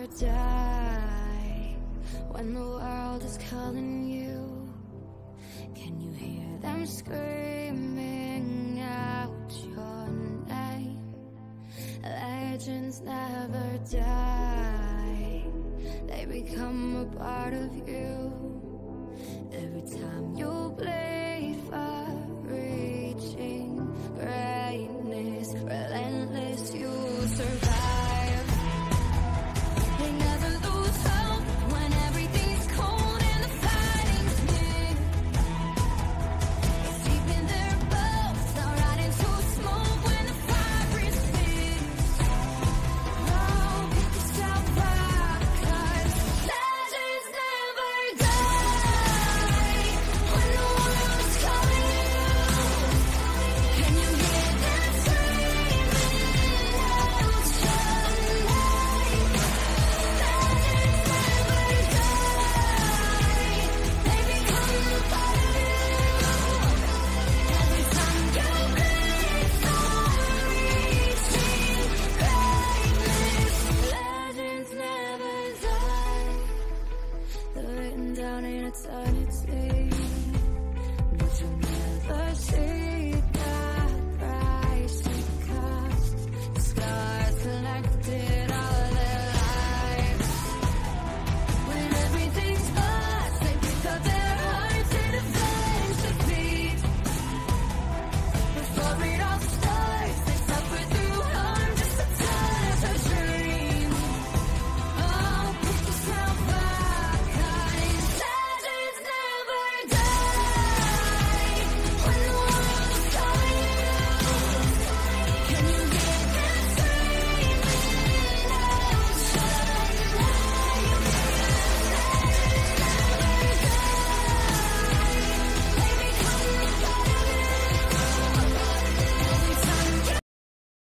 die. When the world is calling you, can you hear them screaming out your name? Legends never die, they become a part of you. Every time you blink